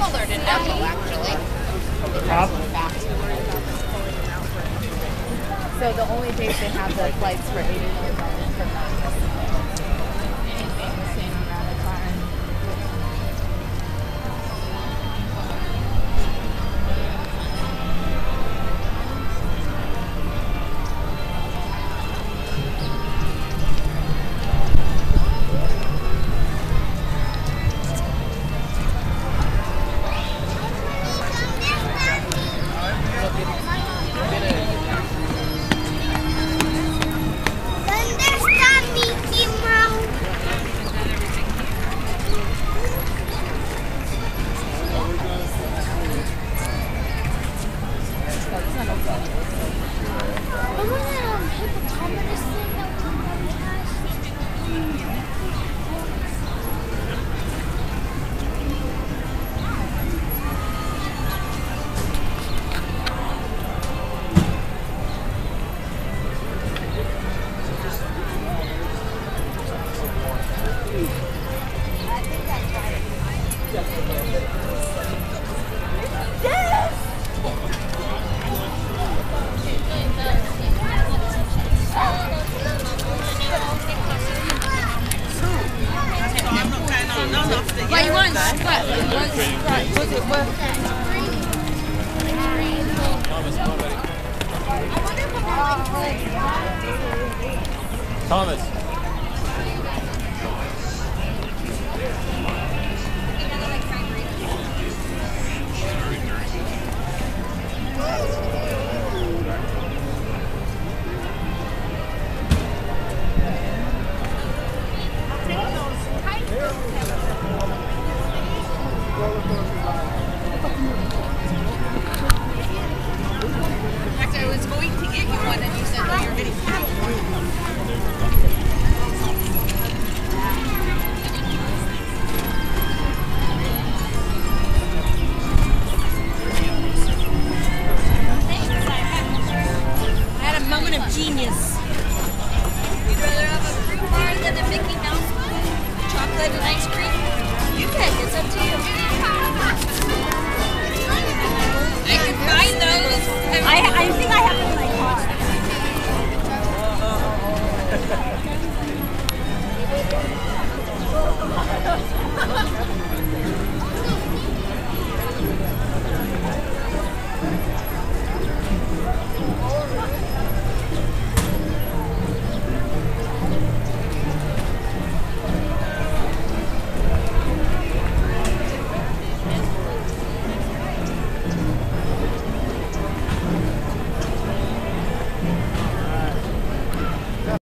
similar to Neville, actually. So the only days they have the flights for 80 million per month. Anything the same amount of time. What you want? What? Was it worth Thomas. I was going to get you one and you said, oh, you're getting I had a moment of genius. You'd rather have a fruit bar than a Mickey Mouse one? Chocolate and ice cream? You pick, it's up to you. I can find those. I think I have